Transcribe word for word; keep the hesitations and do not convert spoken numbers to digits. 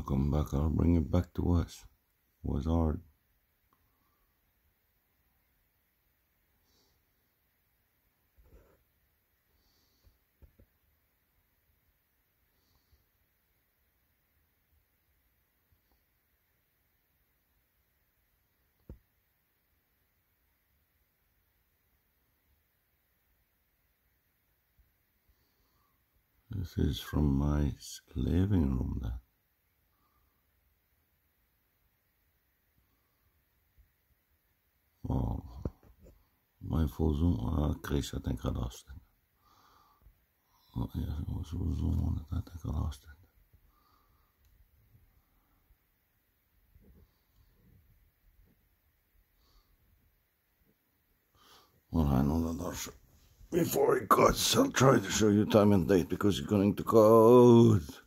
come back. I'll bring it back to us. It was hard. This is from my living room then. Wow. My full zoom. Ah, Chris, I think I lost it. Oh, yeah, it was full zoom on it. I think I lost it. Well, I know that also. Before it cuts, I'll try to show you time and date because it's going to code.